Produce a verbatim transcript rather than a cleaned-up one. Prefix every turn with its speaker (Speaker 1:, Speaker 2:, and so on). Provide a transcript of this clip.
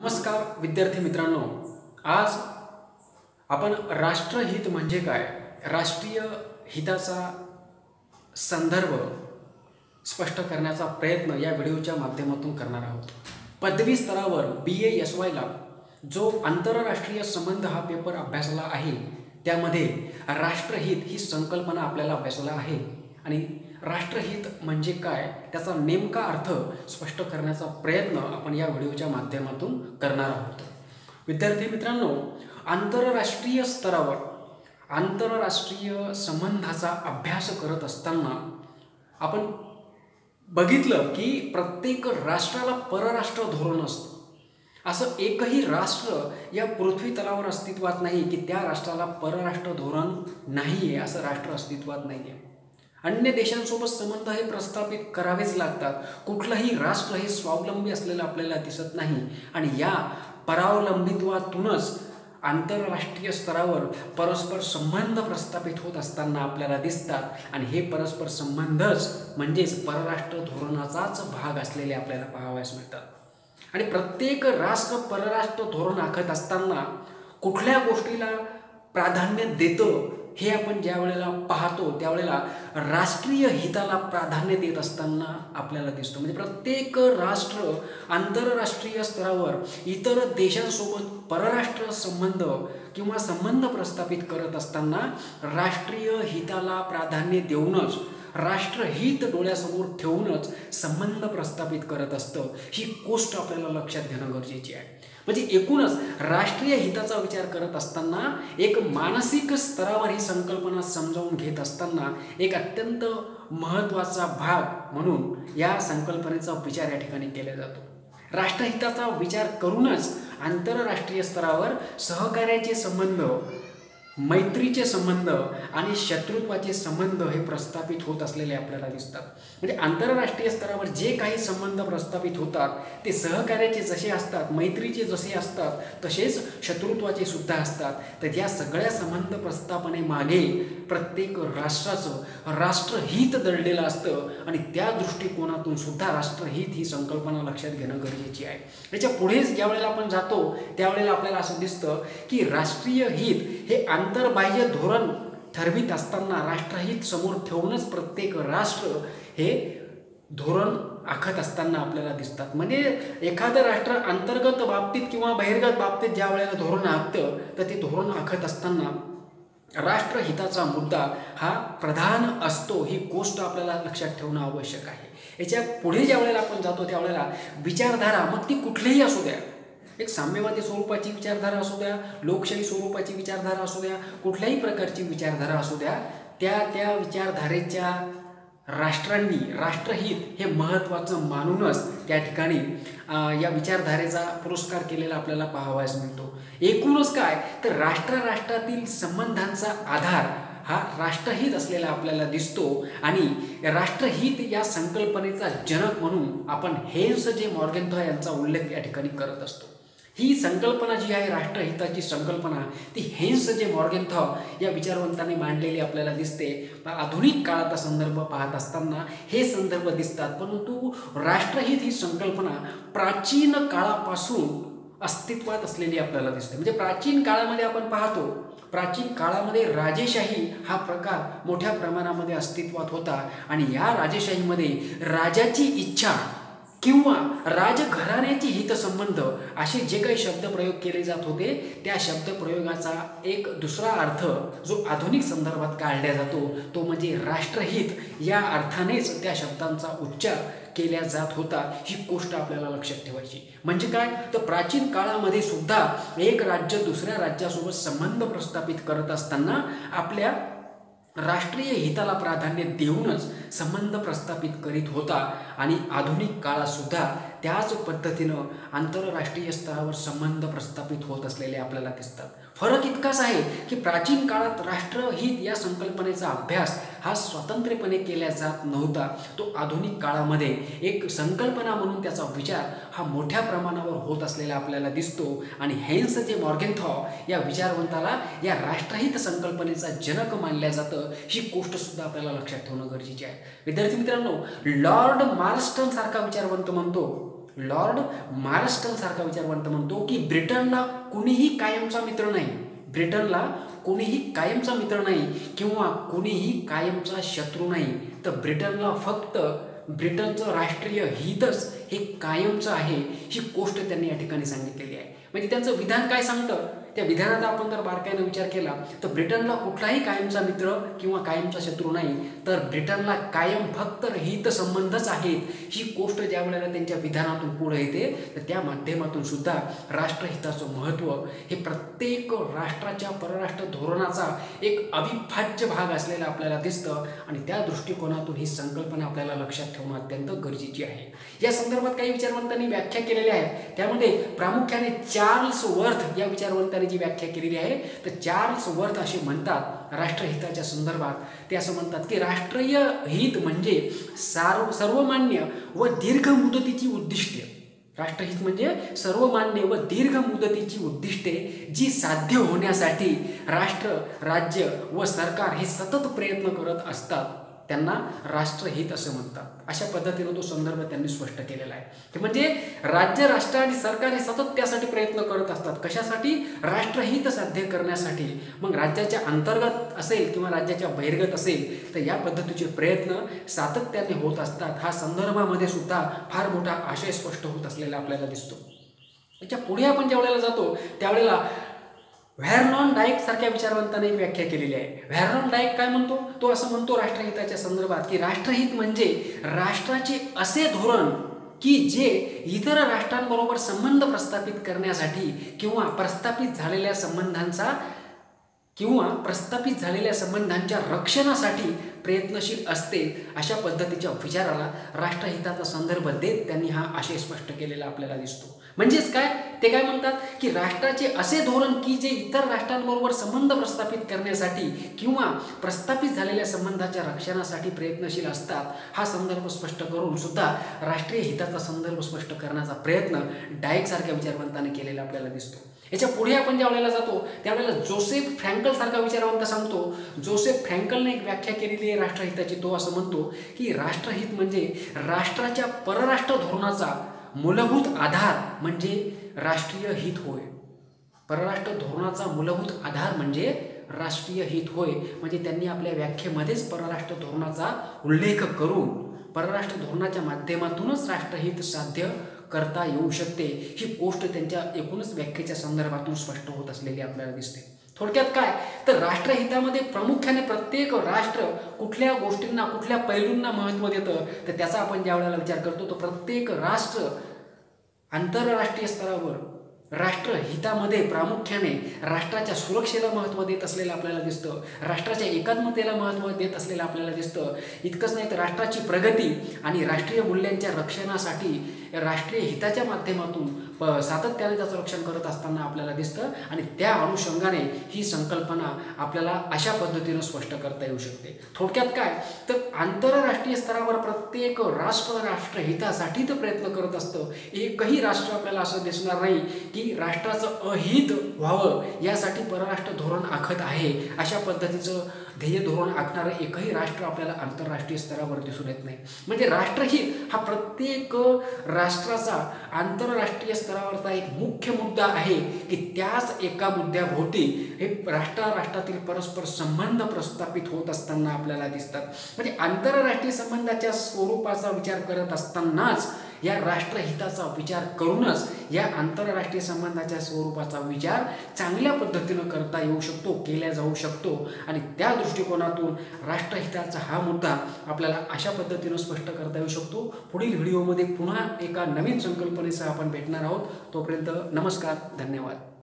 Speaker 1: नमस्कार विद्यार्थी मित्रांनो, आज आपण राष्ट्रहित म्हणजे काय, राष्ट्रीय हिताचा संदर्भ स्पष्ट करण्याचा प्रयत्न या व्हिडिओच्या माध्यमातून करणार आहोत. पदवी स्तरावर बी ए एस वायला जो आंतरराष्ट्रीय संबंध हा पेपर अभ्यासला आहे, त्यामध्ये राष्ट्रहित ही संकल्पना आपल्याला अभ्यासला आहे आणि राष्ट्रहित म्हणजे काय त्याचा नेमका अर्थ स्पष्ट करण्याचा प्रयत्न आपण या व्हिडिओच्या माध्यमातून करणार आहोत. विद्यार्थी मित्रांनो, आंतरराष्ट्रीय स्तरावर आंतरराष्ट्रीय संबंधाचा अभ्यास करत असताना आपण बघितलं की प्रत्येक राष्ट्राला परराष्ट्र धोरण असतं. असं एकही राष्ट्र या पृथ्वी तलावर अस्तित्वात नाही की त्या राष्ट्राला परराष्ट्र धोरण नाही आहे, असं राष्ट्र अस्तित्वात नाही आहे. अन्य देशांसोबत संबंध हे प्रस्थापित करावेच लागतात. कुठलंही राष्ट्र हे स्वावलंबी असलेलं आपल्याला दिसत नाही आणि या परावलंबित्वातूनच आंतरराष्ट्रीय स्तरावर परस्पर संबंध प्रस्थापित होत असताना आपल्याला दिसतात आणि हे परस्पर संबंधच म्हणजेच परराष्ट्र धोरणाचाच भाग असलेले आपल्याला पाहावयास मिळतात. आणि प्रत्येक राष्ट्र परराष्ट्र धोरण आखत असताना कुठल्या गोष्टीला प्राधान्य देतं हे आपण ज्या वेळेला पाहतो त्यावेळेला राष्ट्रीय हिताला प्राधान्य देत असताना आपल्याला दिसतं. म्हणजे प्रत्येक राष्ट्र आंतरराष्ट्रीय स्तरावर इतर देशांसोबत परराष्ट्र संबंध किंवा संबंध प्रस्थापित करत असताना राष्ट्रीय हिताला प्राधान्य देऊनच, राष्ट्रहित डोळ्यासमोर ठेवूनच संबंध प्रस्थापित करत असतं. ही गोष्ट आपल्याला लक्षात घेणं गरजेची आहे. म्हणजे एकूणच राष्ट्रीय हिताचा विचार करत असताना एक मानसिक स्तरावर ही संकल्पना समजावून घेत असताना एक अत्यंत महत्त्वाचा भाग म्हणून या संकल्पनेचा विचार या ठिकाणी केला जातो. राष्ट्रहिताचा विचार करूनच आंतरराष्ट्रीय स्तरावर सहकार्याचे संबंध, मैत्रीचे संबंध आणि शत्रुत्वाचे संबंध हे प्रस्थापित होत असलेले आपल्याला दिसतात. म्हणजे आंतरराष्ट्रीय स्तरावर जे काही संबंध प्रस्थापित होतात ते सहकार्याचे जसे असतात, मैत्रीचे जसे असतात, तसेच शत्रुत्वाचे सुद्धा असतात. तर या सगळ्या संबंध प्रस्थापनेमागे प्रत्येक राष्ट्राचं राष्ट्रहित दडलेलं असतं आणि त्या दृष्टिकोनातून सुद्धा राष्ट्रहित ही संकल्पना लक्षात घेणं गरजेची आहे. त्याच्या पुढेच ज्या वेळेला आपण जातो त्यावेळेला आपल्याला असं दिसतं की राष्ट्रीय हित हे आंतरबाह्य धोरण ठरवित असताना राष्ट्रहित समोर ठेवूनच प्रत्येक राष्ट्र हे धोरण आखत असताना आपल्याला दिसतात. म्हणजे एखादं राष्ट्र अंतर्गत बाबतीत किंवा बहिर्गत बाबतीत ज्या वेळेला धोरण आखतं तर ते धोरण आखत असताना राष्ट्रहिताचा मुद्दा हा प्रधान असतो. ही गोष्ट आपल्याला लक्षात ठेवणं आवश्यक आहे. याच्या पुढे ज्या वेळेला आपण जातो त्यावेळेला विचारधारा, मग ती कुठलीही असू द्या, एक साम्यवादी स्वरूपाची विचारधारा असू द्या, लोकशाही स्वरूपाची विचारधारा असू द्या, कुठल्याही प्रकारची विचारधारा असू द्या, त्या त्या विचारधारेच्या राष्ट्रांनी राष्ट्रहित हे महत्त्वाचं मानूनच त्या ठिकाणी या विचारधारेचा पुरस्कार केलेला आपल्याला पाहावयास मिळतो. एकूणच काय तर राष्ट्र राष्ट्रातील संबंधांचा आधार हा राष्ट्रहित असलेला आपल्याला दिसतो आणि राष्ट्रहित या संकल्पनेचा जनक म्हणून आपण हेन्स जे मॉर्गेन्थॉ यांचा उल्लेख या ठिकाणी करत असतो. ही संकल्पना जी आहे राष्ट्रहिताची संकल्पना ती हेन्स जे मॉर्गेन्थॉ या विचारवंतांनी मांडलेली आपल्याला दिसते. आधुनिक काळाचा संदर्भ पाहत असताना हे संदर्भ दिसतात, परंतु राष्ट्रहित ही संकल्पना प्राचीन काळापासून अस्तित्वात असलेली आपल्याला दिसते. म्हणजे प्राचीन काळामध्ये आपण पाहतो, प्राचीन काळामध्ये राजेशाही हा प्रकार मोठ्या प्रमाणामध्ये अस्तित्वात होता आणि या राजेशाहीमध्ये राजाची इच्छा किंवा राजघराण्याचे हितसंबंध असे जे काही शब्दप्रयोग केले जात होते त्या शब्दप्रयोगाचा एक दुसरा अर्थ जो आधुनिक संदर्भात काढला जातो तो म्हणजे राष्ट्रहित या अर्थानेच त्या शब्दांचा उच्चार केल्या जात होता. ही गोष्ट आपल्याला लक्षात ठेवायची. म्हणजे काय तर प्राचीन काळामध्ये सुद्धा एक राज्य दुसऱ्या राज्यासोबत संबंध प्रस्थापित करत असताना आपल्या राष्ट्रीय हिताला प्राधान्य देऊनच संबंध प्रस्थापित करीत होता आणि आधुनिक काळात सुद्धा त्याच पद्धतीनं आंतरराष्ट्रीय स्तरावर संबंध प्रस्थापित होत असलेले आपल्याला दिसतात. फरक इतकाच आहे की प्राचीन काळात राष्ट्रहित या संकल्पनेचा अभ्यास हा स्वतंत्रपणे केला जात नव्हता. तो आधुनिक काळामध्ये एक संकल्पना म्हणून त्याचा विचार हा मोठ्या प्रमाणावर होत असलेला आपल्याला दिसतो आणि हेन्स जे मॉर्गेन्थॉ या विचारवंताला या राष्ट्रहित संकल्पनेचा जनक मानलं जातं. ही गोष्ट सुद्धा आपल्याला लक्षात ठेवणं गरजेचे आहे. विद्यार्थी मित्रांनो, लॉर्ड मार्स्टन सारखा विचारवंत म्हणतो लॉर्ड मार्स्टन सारखा विचारवंत म्हणतो की ब्रिटनला कुणीही कायमचा मित्र नाही, ब्रिटनला कोणीही कायमचा मित्र नाही किंवा कोणीही कायमचा शत्रू नाही, तर ब्रिटनला फक्त ब्रिटनचं राष्ट्रीय हितच हे कायमचं आहे, ही गोष्ट त्यांनी या ठिकाणी सांगितलेली आहे. म्हणजे त्यांचं विधान काय सांगतं, त्या विधानाचा आपण जर बारकाईने विचार केला तर ब्रिटनला कुठलाही कायमचा मित्र किंवा कायमचा शत्रू नाही, तर ब्रिटनला कायम फक्त हितसंबंधच आहेत, ही गोष्ट ज्या वेळेला त्यांच्या विधानातून पुढे येते तर त्या माध्यमातून सुद्धा राष्ट्रहिताचं महत्त्व हे प्रत्येक राष्ट्राच्या परराष्ट्र धोरणाचा एक अविभाज्य भाग असलेला आपल्याला दिसतं आणि त्या दृष्टिकोनातून ही संकल्पना आपल्याला लक्षात ठेवणं अत्यंत गरजेची आहे. या संदर्भात काही विचारवंतांनी व्याख्या केलेल्या आहेत, त्यामध्ये प्रामुख्याने चार्ल्स वर्थ या विचारवंतांनी जी व्याख्या केलेली आहे तर चार्ल्स वर्थ असे म्हणतात राष्ट्रहिताच्या संदर्भात, ते असं म्हणतात की राष्ट्रीय हित म्हणजे सार्व सर्वमान्य व दीर्घ मुदतीची उद्दिष्टे. राष्ट्रहित म्हणजे सर्वमान्य व दीर्घ मुदतीची उद्दिष्टे जी साध्य होण्यासाठी राष्ट्र, राज्य व सरकार हे सतत प्रयत्न करत असतात त्यांना राष्ट्रहित असं म्हणतात. अशा पद्धतीनं तो संदर्भ त्यांनी स्पष्ट केलेला आहे. ते म्हणजे राज्य, राष्ट्र आणि सरकार हे सतत त्यासाठी प्रयत्न करत असतात. कशासाठी? राष्ट्रहित साध्य करण्यासाठी. मग राज्याच्या अंतर्गत असेल किंवा राज्याच्या बहिर्गत असेल तर या पद्धतीचे प्रयत्न सातत्याने होत असतात. हा संदर्भामध्ये सुद्धा फार मोठा आशय स्पष्ट होत असलेला आपल्याला दिसतो. त्याच्या पुढे आपण ज्या वेळेला जातो त्यावेळेला व्हॅरनॉन डायक सारख्या विचारवंताने एक व्याख्या केलेली आहे. व्हॅरनॉन डायक काय म्हणतो? तो असं म्हणतो राष्ट्रहिताच्या संदर्भात की राष्ट्रहित म्हणजे राष्ट्राचे असे धोरण की जे इतर राष्ट्रांबरोबर संबंध प्रस्थापित करण्यासाठी किंवा प्रस्थापित झालेल्या संबंधांचा किंवा प्रस्थापित झालेल्या संबंधांच्या रक्षणासाठी प्रयत्नशील असते, अशा पद्धतीच्या विचाराला राष्ट्रहिताचा संदर्भ देत त्यांनी हा आशय स्पष्ट केलेला आपल्याला दिसतो. म्हणजेच काय ते काय म्हणतात की राष्ट्राचे असे धोरण की जे इतर राष्ट्रांबरोबर संबंध प्रस्थापित करण्यासाठी किंवा प्रस्थापित झालेल्या संबंधाच्या रक्षणासाठी प्रयत्नशील असतात, हा संदर्भ स्पष्ट करून सुद्धा राष्ट्रीय हिताचा संदर्भ स्पष्ट करण्याचा प्रयत्न डायक सारख्या विचारवंताने केलेला आपल्याला दिसतो. याच्या पुढे आपण ज्या वेळेला जातो त्यावेळेला जोसेफ फ्रँकल सारखा विचारवंत सांगतो, जोसेफ फ्रँकलने एक व्याख्या केलेली आहे राष्ट्रहिताची. तो असं म्हणतो की राष्ट्रहित म्हणजे राष्ट्राच्या परराष्ट्र धोरणाचा मूलभूत आधार म्हणजे राष्ट्रीय हित होय. परराष्ट्र धोरणाचा मूलभूत आधार म्हणजे राष्ट्रीय हित होय. म्हणजे त्यांनी आपल्या व्याख्येमध्येच परराष्ट्र धोरणाचा उल्लेख करून परराष्ट्र धोरणाच्या माध्यमातूनच राष्ट्रहित साध्य करता येऊ शकते, ही गोष्ट त्यांच्या एकूणच व्याख्येच्या संदर्भातून स्पष्ट होत असलेली आपल्याला दिसते. थोडक्यात काय तर राष्ट्रहितामध्ये प्रामुख्याने प्रत्येक राष्ट्र कुठल्या गोष्टींना, कुठल्या पैलूंना महत्त्व देतं तर त्याचा आपण ज्या वेळेला विचार करतो तो प्रत्येक राष्ट्र आंतरराष्ट्रीय स्तरावर राष्ट्रहितामध्ये प्रामुख्याने राष्ट्राच्या सुरक्षेला महत्त्व देत असलेलं आपल्याला दिसतं, राष्ट्राच्या एकात्मतेला महत्त्व देत असलेलं आपल्याला दिसतं. इतकंच नाही तर राष्ट्राची प्रगती आणि राष्ट्रीय मूल्यांच्या रक्षणासाठी राष्ट्रीय हिताच्या माध्यमातून प सातत्याने त्याचं रक्षण करत असताना आपल्याला दिसतं आणि त्या अनुषंगाने ही संकल्पना आपल्याला अशा पद्धतीनं स्पष्ट करता येऊ शकते. थोडक्यात काय तर आंतरराष्ट्रीय स्तरावर प्रत्येक राष्ट्र राष्ट्रहितासाठी तर प्रयत्न करत असतं. एकही राष्ट्र आपल्याला असं दिसणार नाही की राष्ट्राचं अहित व्हावं यासाठी परराष्ट्र धोरण आखत आहे, अशा पद्धतीचं ध्येय धोरण आखणारं एकही राष्ट्र आपल्याला आंतरराष्ट्रीय स्तरावर दिसून येत नाही. म्हणजे राष्ट्रहित हा प्रत्येक राष्ट्राचा आंतरराष्ट्रीय स्तरावरचा एक मुख्य मुद्दा आहे की त्याच एका मुद्द्याभोवती हे राष्ट्र राष्ट्रातील परस्पर संबंध प्रस्थापित होत असताना आपल्याला दिसतात. म्हणजे आंतरराष्ट्रीय संबंधाच्या स्वरूपाचा विचार करत असतानाच या राष्ट्रहिताचा विचार करूनच या आंतरराष्ट्रीय संबंधाच्या स्वरूपाचा विचार चांगल्या पद्धतीनं करता येऊ शकतो, केल्या जाऊ शकतो आणि त्या दृष्टिकोनातून राष्ट्रहिताचा हा मुद्दा आपल्याला अशा पद्धतीनं स्पष्ट करता येऊ शकतो. पुढील व्हिडिओमध्ये पुन्हा एका नवीन संकल्पनेसह आपण भेटणार आहोत. तोपर्यंत नमस्कार, धन्यवाद.